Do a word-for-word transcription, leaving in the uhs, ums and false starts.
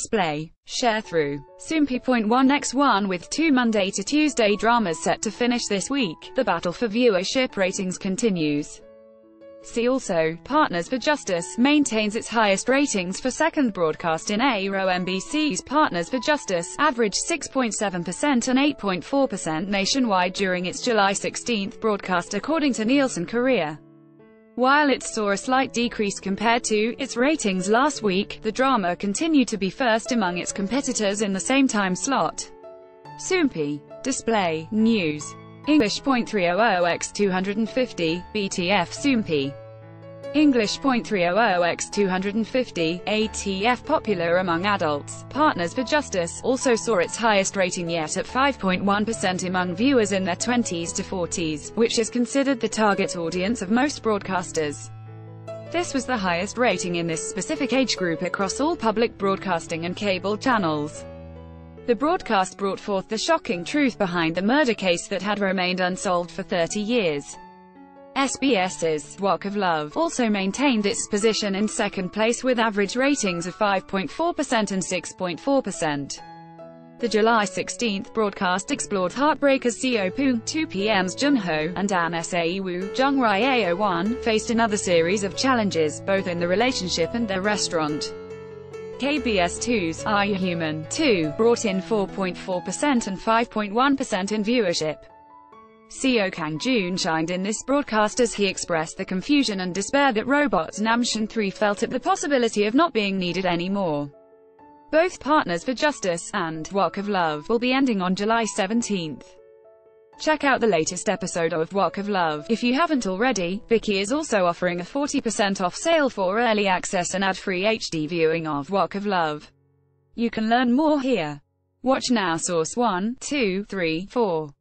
display. Sharethrough. Soompi point one by one with two Monday to Tuesday dramas set to finish this week. The battle for viewership ratings continues. See also, Partners for Justice maintains its highest ratings for second broadcast in a row. N B C's Partners for Justice averaged six point seven percent and eight point four percent nationwide during its July sixteenth broadcast according to Nielsen Korea. While it saw a slight decrease compared to its ratings last week, the drama continued to be first among its competitors in the same time slot. Soompi. Display. News. English point three hundred by two hundred fifty, B T F Soompi. English point three hundred by two hundred fifty, A T F popular among adults. Partners for Justice also saw its highest rating yet at five point one percent among viewers in their twenties to forties, which is considered the target audience of most broadcasters. This was the highest rating in this specific age group across all public broadcasting and cable channels. The broadcast brought forth the shocking truth behind the murder case that had remained unsolved for thirty years. SBS's Walk of Love also maintained its position in second place with average ratings of five point four percent and six point four percent. The July sixteenth broadcast explored heartbreakers Seo Poon, two P M's Junho, and An Saewoo, Jung Rye Won, faced another series of challenges, both in the relationship and their restaurant. K B S two's Are You Human? two brought in four point four percent and five point one percent in viewership. Seo Kang-joon shined in this broadcast as he expressed the confusion and despair that robot Namshin three felt at the possibility of not being needed anymore. Both Partners for Justice and Walk of Love will be ending on July seventeenth. Check out the latest episode of Walk of Love. If you haven't already, Viki is also offering a forty percent off sale for early access and ad-free H D viewing of Walk of Love. You can learn more here. Watch now. Source one, two, three, four.